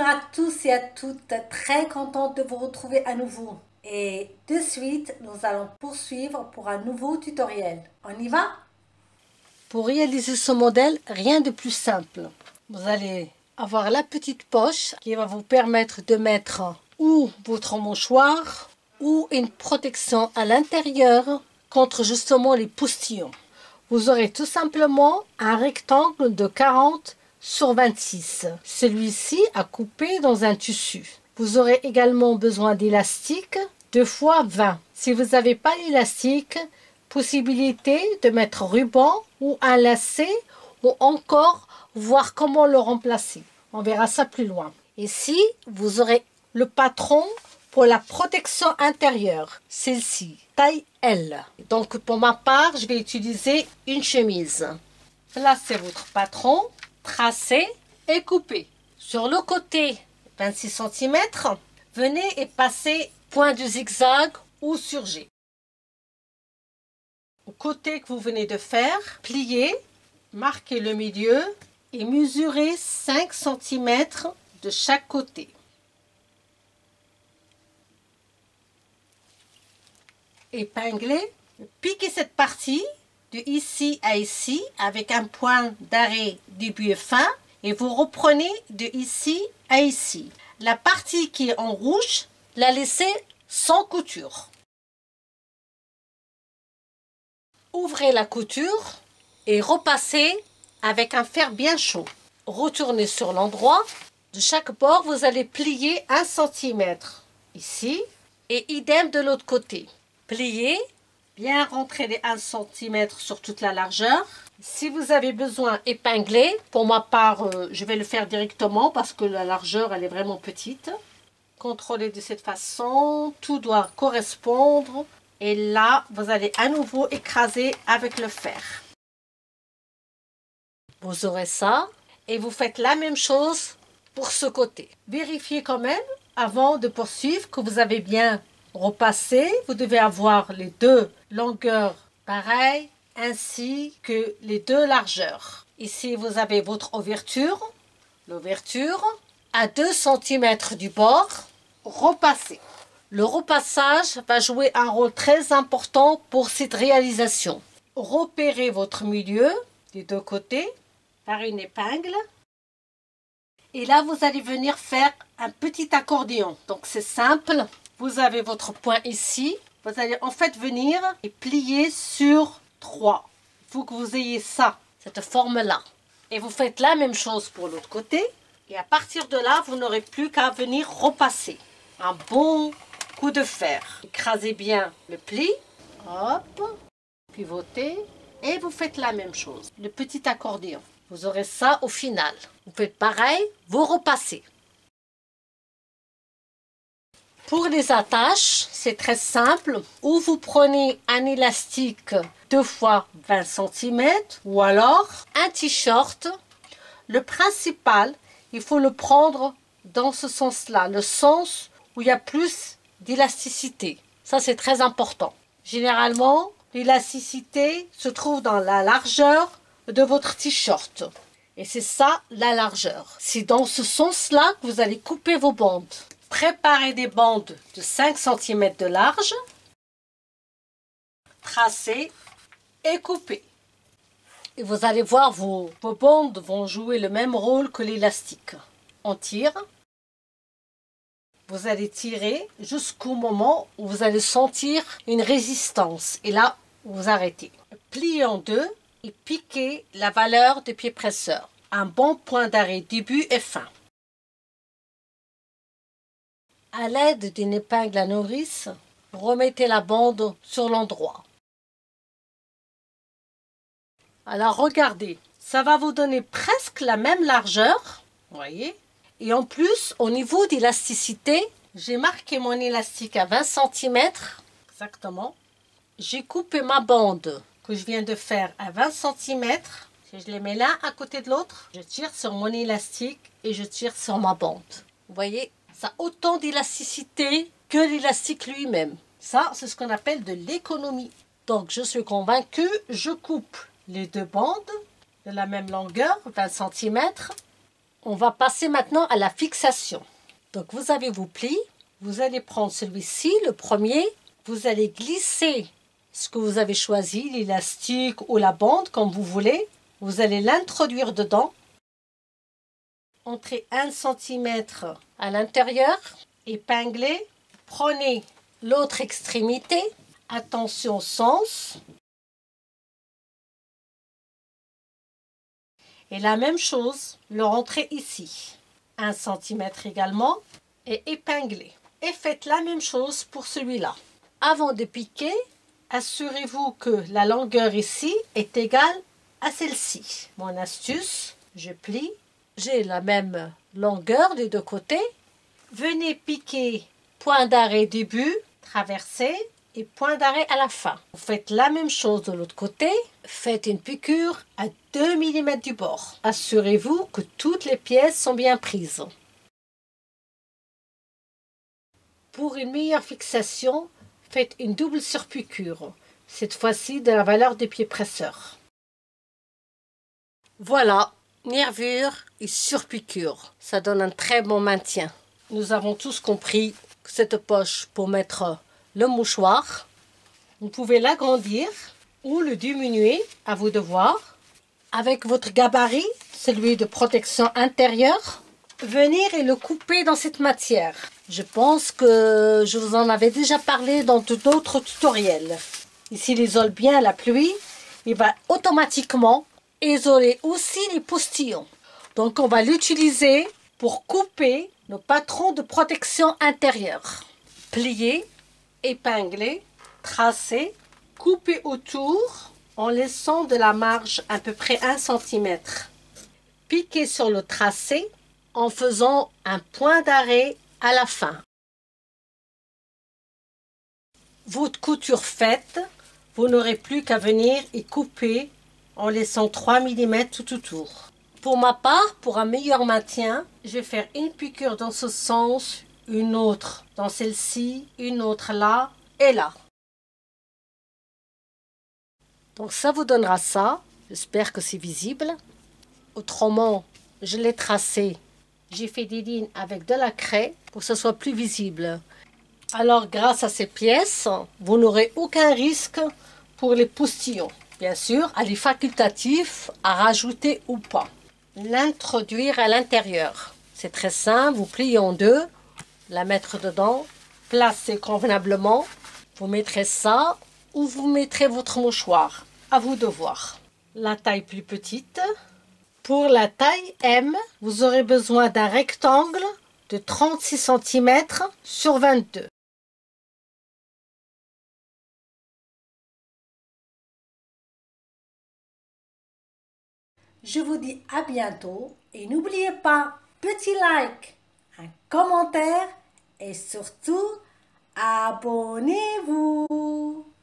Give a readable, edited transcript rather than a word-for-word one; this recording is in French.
à tous et à toutes, très contente de vous retrouver à nouveau. Et de suite, nous allons poursuivre pour un nouveau tutoriel. On y va? Pour réaliser ce modèle, rien de plus simple. Vous allez avoir la petite poche qui va vous permettre de mettre ou votre mouchoir ou une protection à l'intérieur contre justement les postillons. Vous aurez tout simplement un rectangle de 40 sur 26. Celui-ci à couper dans un tissu. Vous aurez également besoin d'élastique 2 fois 20. Si vous n'avez pas l'élastique, possibilité de mettre ruban ou un lacet ou encore voir comment le remplacer. On verra ça plus loin. Ici, vous aurez le patron pour la protection intérieure. Celle-ci, taille L. Donc pour ma part, je vais utiliser une chemise. Placez votre patron, tracez et coupez. Sur le côté 26 cm, venez et passez point de zigzag ou surjet. Au côté que vous venez de faire, pliez, marquez le milieu et mesurez 5 cm de chaque côté. Épinglez, piquez cette partie de ici à ici avec un point d'arrêt début et fin et vous reprenez de ici à ici. La partie qui est en rouge, la laissez sans couture. Ouvrez la couture et repassez avec un fer bien chaud. Retournez sur l'endroit. De chaque bord, vous allez plier 1 cm ici et idem de l'autre côté. Pliez, bien rentrer les 1 cm sur toute la largeur. Si vous avez besoin épingler, pour ma part, je vais le faire directement parce que la largeur, elle est vraiment petite. Contrôlez de cette façon, tout doit correspondre. Et là, vous allez à nouveau écraser avec le fer. Vous aurez ça et vous faites la même chose pour ce côté. Vérifiez quand même, avant de poursuivre, que vous avez bien repassé. Vous devez avoir les deux longueurs pareilles, ainsi que les deux largeurs. Ici, vous avez votre ouverture. L'ouverture à 2 cm du bord. Repassez. Le repassage va jouer un rôle très important pour cette réalisation. Repérez votre milieu des deux côtés par une épingle. Et là, vous allez venir faire un petit accordéon. Donc, c'est simple. Vous avez votre point ici. Vous allez en fait venir et plier sur 3. Il faut que vous ayez ça, cette forme-là. Et vous faites la même chose pour l'autre côté. Et à partir de là, vous n'aurez plus qu'à venir repasser. Un bon coup de fer. Écrasez bien le pli. Hop. Pivotez. Et vous faites la même chose. Le petit accordéon. Vous aurez ça au final. Vous faites pareil, vous repassez. Pour les attaches, c'est très simple. Ou vous prenez un élastique 2 fois 20 cm ou alors un t-shirt. Le principal, il faut le prendre dans ce sens-là, le sens où il y a plus d'élasticité. Ça, c'est très important. Généralement, l'élasticité se trouve dans la largeur de votre t-shirt. Et c'est ça, la largeur. C'est dans ce sens-là que vous allez couper vos bandes. Préparez des bandes de 5 cm de large. Tracez et coupez. Et vous allez voir, vos bandes vont jouer le même rôle que l'élastique. On tire. Vous allez tirer jusqu'au moment où vous allez sentir une résistance. Et là, vous arrêtez. Pliez en deux et piquez la valeur de pied presseur. Un bon point d'arrêt début et fin. À l'aide d'une épingle à nourrice, remettez la bande sur l'endroit. Alors regardez, ça va vous donner presque la même largeur, voyez. Et en plus, au niveau d'élasticité, j'ai marqué mon élastique à 20 cm, exactement. J'ai coupé ma bande que je viens de faire à 20 cm. Si je les mets l'un à côté de l'autre, je tire sur mon élastique et je tire sur ma bande. Vous voyez, ça a autant d'élasticité que l'élastique lui-même. Ça, c'est ce qu'on appelle de l'économie. Donc, je suis convaincue, je coupe les deux bandes de la même longueur, 20 cm. On va passer maintenant à la fixation. Donc vous avez vos plis, vous allez prendre celui-ci, le premier, vous allez glisser ce que vous avez choisi, l'élastique ou la bande comme vous voulez. Vous allez l'introduire dedans. Entrez 1 cm à l'intérieur, épinglez, prenez l'autre extrémité, attention au sens. Et la même chose, le rentrez ici, 1 cm également, et épinglez. Et faites la même chose pour celui-là. Avant de piquer, assurez-vous que la longueur ici est égale à celle-ci. Mon astuce, je plie, j'ai la même longueur des deux côtés. Venez piquer point d'arrêt début, traversée et point d'arrêt à la fin. Vous faites la même chose de l'autre côté. Faites une piqûre à 2 mm du bord. Assurez-vous que toutes les pièces sont bien prises. Pour une meilleure fixation, faites une double surpiqûre, cette fois-ci de la valeur des pieds presseurs. Voilà, nervure et surpiqûre, ça donne un très bon maintien. Nous avons tous compris que cette poche pour mettre le mouchoir, vous pouvez l'agrandir ou le diminuer, à vous de voir. Avec votre gabarit, celui de protection intérieure, venir et le couper dans cette matière. Je pense que je vous en avais déjà parlé dans d'autres tutoriels. Ici, il isole bien la pluie. Il va automatiquement isoler aussi les postillons. Donc, on va l'utiliser pour couper nos patrons de protection intérieure. Plier, épingler, tracer, couper autour en laissant de la marge à peu près 1 cm. Piquer sur le tracé en faisant un point d'arrêt à la fin. Votre couture faite, vous n'aurez plus qu'à venir et couper en laissant 3 mm tout autour. Pour ma part, pour un meilleur maintien, je vais faire une piqûre dans ce sens, une autre dans celle-ci, une autre là et là. Donc ça vous donnera ça. J'espère que c'est visible. Autrement, je l'ai tracé. J'ai fait des lignes avec de la craie pour que ce soit plus visible. Alors, grâce à ces pièces, vous n'aurez aucun risque pour les postillons. Bien sûr, elle est facultative à rajouter ou pas. L'introduire à l'intérieur. C'est très simple, vous pliez en deux, la mettre dedans, placez convenablement. Vous mettrez ça ou vous mettrez votre mouchoir. À vous de voir. La taille plus petite. Pour la taille M, vous aurez besoin d'un rectangle de 36 cm sur 22. Je vous dis à bientôt et n'oubliez pas, petit like, un commentaire et surtout, abonnez-vous.